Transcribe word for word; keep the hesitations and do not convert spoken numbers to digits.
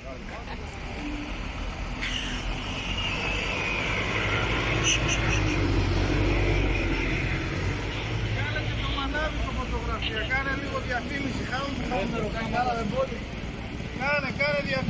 Κάνε και το μανάβι το φωτογραφία, κάνε λίγο διαφήμιση, χάμε το χάμε, κάνε, κάνε διαφήμιση.